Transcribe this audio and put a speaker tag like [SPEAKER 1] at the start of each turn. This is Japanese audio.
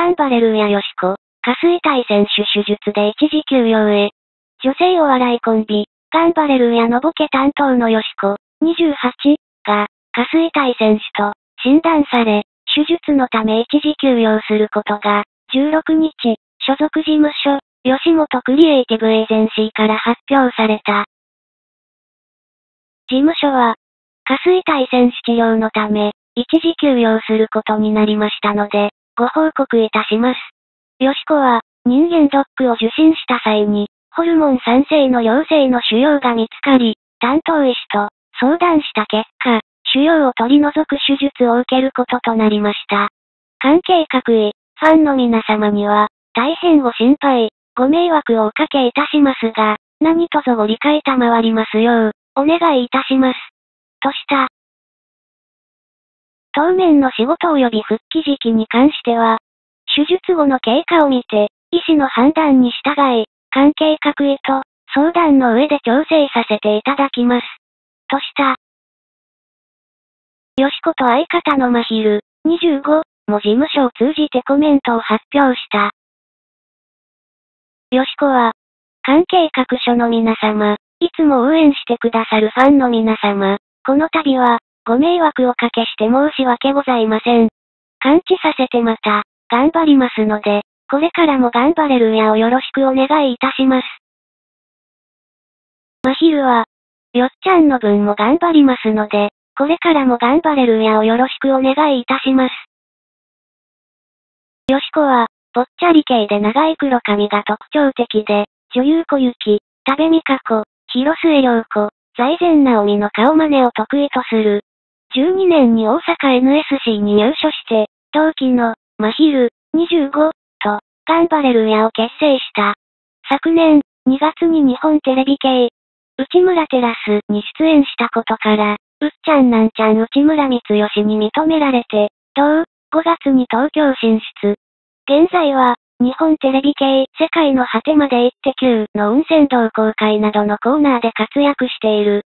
[SPEAKER 1] ガンバレルーヤよしこ、下垂体選手手術で一時休養へ。女性お笑いコンビ、ガンバレルーヤのボケ担当のよしこ、28が、下垂体選手と診断され、手術のため一時休養することが、16日、所属事務所、吉本クリエイティブエージェンシーから発表された。事務所は、下垂体選手治療のため、一時休養することになりましたので、ご報告いたします。よしこは、人間ドックを受診した際に、ホルモン産生の陽性の腫瘍が見つかり、担当医師と相談した結果、腫瘍を取り除く手術を受けることとなりました。関係各位、ファンの皆様には、大変ご心配、ご迷惑をおかけいたしますが、何卒ご理解賜りますよう、お願いいたします。とした。当面の仕事及び復帰時期に関しては、手術後の経過を見て、医師の判断に従い、関係各位と相談の上で調整させていただきます。とした。よしこと相方のまひる、25も事務所を通じてコメントを発表した。よしこは、関係各所の皆様、いつも応援してくださるファンの皆様、この度は、ご迷惑をかけして申し訳ございません。完治させてまた、頑張りますので、これからもガンバレルーヤをよろしくお願いいたします。まひるは、よっちゃんの分も頑張りますので、これからもガンバレルーヤをよろしくお願いいたします。よしこは、ぽっちゃり系で長い黒髪が特徴的で、女優小雪、多部未華子、広末涼子、財前直見の顔真似を得意とする。12年に大阪 NSC に入所して、同期の、まひる、25と、ガンバレルーヤを結成した。昨年、2月に日本テレビ系、内村テラスに出演したことから、うっちゃんなんちゃん内村光良に認められて、同5月に東京進出。現在は、日本テレビ系世界の果てまで行って9の運勢同好会などのコーナーで活躍している。